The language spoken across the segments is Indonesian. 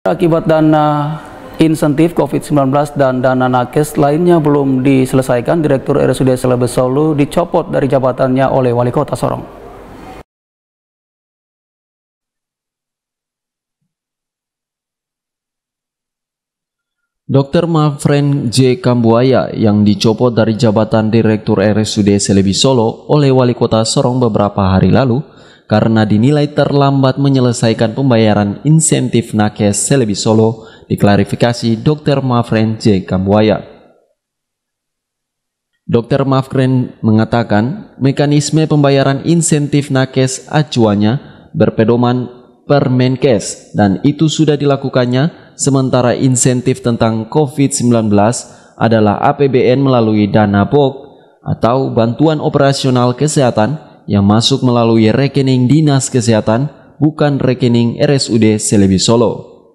Akibat dana insentif COVID-19 dan dana nakes lainnya belum diselesaikan, Direktur RSUD Selebes Solo dicopot dari jabatannya oleh Wali Kota Sorong. Dr. Mafren J. Kambuaya yang dicopot dari jabatan Direktur RSUD Selebes Solo oleh Wali Kota Sorong beberapa hari lalu karena dinilai terlambat menyelesaikan pembayaran insentif nakes Selebes Solo, diklarifikasi Dr. Mafren J. Kambuaya. Dr. Mafren mengatakan mekanisme pembayaran insentif nakes acuannya berpedoman Permenkes dan itu sudah dilakukannya, sementara insentif tentang COVID-19 adalah APBN melalui dana BOK atau bantuan operasional kesehatan yang masuk melalui rekening Dinas Kesehatan, bukan rekening RSUD Selebes Solo.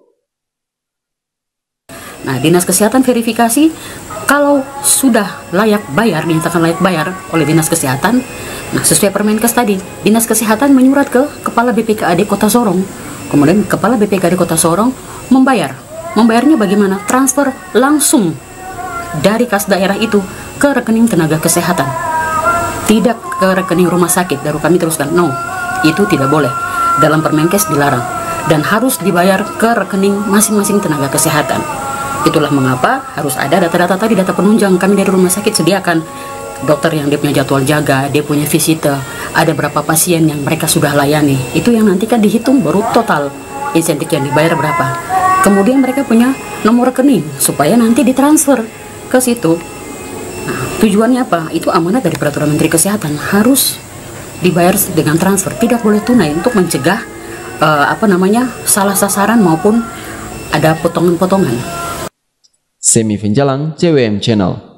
Nah, Dinas Kesehatan verifikasi kalau sudah layak bayar, dinyatakan layak bayar oleh Dinas Kesehatan. Nah, sesuai Permenkes tadi, Dinas Kesehatan menyurat ke Kepala BPKAD Kota Sorong. Kemudian Kepala BPKAD Kota Sorong membayar. Membayarnya bagaimana? Transfer langsung dari kas daerah itu ke rekening tenaga kesehatan. Tidak ke rekening rumah sakit. Baru kami teruskan, no, itu tidak boleh. Dalam Permenkes dilarang dan harus dibayar ke rekening masing-masing tenaga kesehatan. Itulah mengapa harus ada data-data tadi, data penunjang. Kami dari rumah sakit sediakan dokter yang dia punya jadwal jaga, dia punya visite, ada berapa pasien yang mereka sudah layani. Itu yang nanti kan dihitung baru total insentif yang dibayar berapa. Kemudian mereka punya nomor rekening supaya nanti ditransfer ke situ. Nah, tujuannya apa? Itu amanat dari Peraturan Menteri Kesehatan, harus dibayar dengan transfer, tidak boleh tunai untuk mencegah salah sasaran maupun ada potongan-potongan. Semi Finjalan, CWM Channel.